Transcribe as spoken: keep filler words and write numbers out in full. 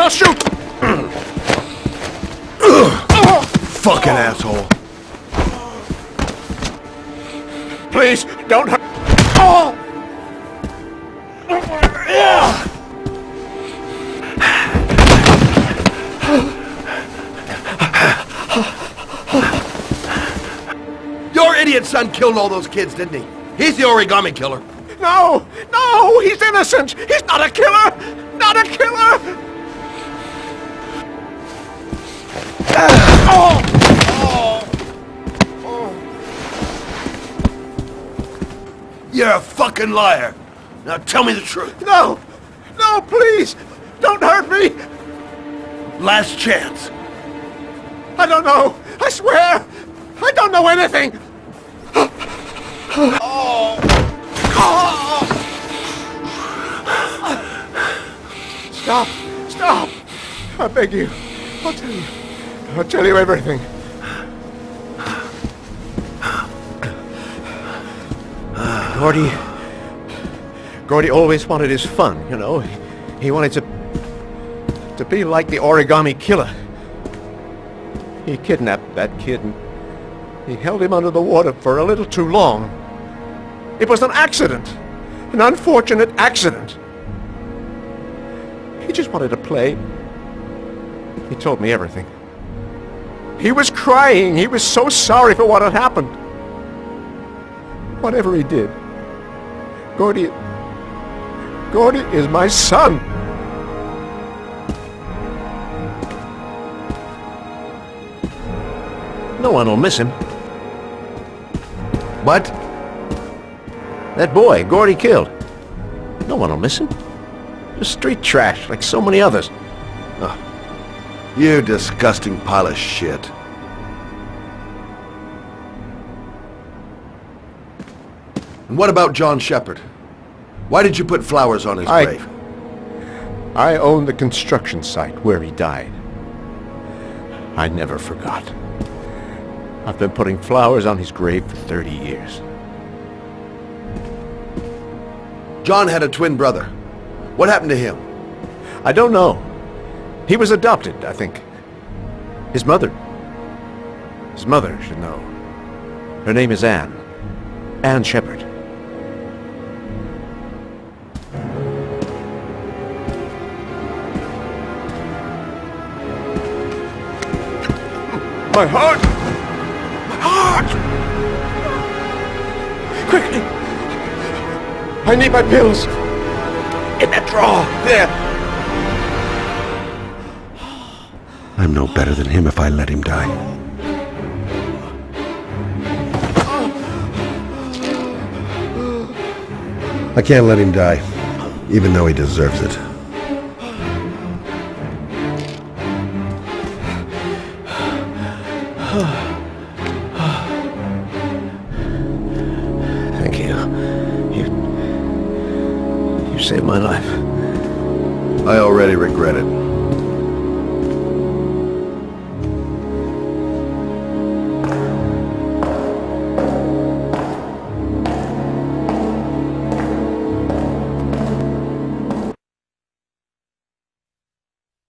I'll shoot! Fucking asshole. Please, don't hurt. Oh! Your idiot son killed all those kids, didn't he? He's the origami killer. No! No! He's innocent! He's not a killer! Not a killer! Oh! Oh! You're a fucking liar. Now tell me the truth. No! No, please! Don't hurt me! Last chance. I don't know! I swear! I don't know anything! Oh! Oh! Stop! Stop! I beg you. I'll tell you. I'll tell you everything. Gordy... Gordy always wanted his fun, you know. He, he wanted to... to be like the origami killer. He kidnapped that kid and he held him under the water for a little too long. It was an accident. An unfortunate accident. He just wanted to play. He told me everything. He was crying. He was so sorry for what had happened. Whatever he did, Gordy... Gordy is my son. No one will miss him. What? That boy, Gordy killed. No one will miss him. Just street trash, like so many others. Oh, you disgusting pile of shit. And what about John Shepherd? Why did you put flowers on his I, grave? I own the construction site where he died. I never forgot. I've been putting flowers on his grave for thirty years. John had a twin brother. What happened to him? I don't know. He was adopted, I think. His mother... His mother should know. Her name is Anne. Anne Shepherd. My heart! My heart! Quickly! I need my pills! In that drawer! There! I'm no better than him if I let him die. I can't let him die, even though he deserves it. Thank you. You... You saved my life. I already regret it.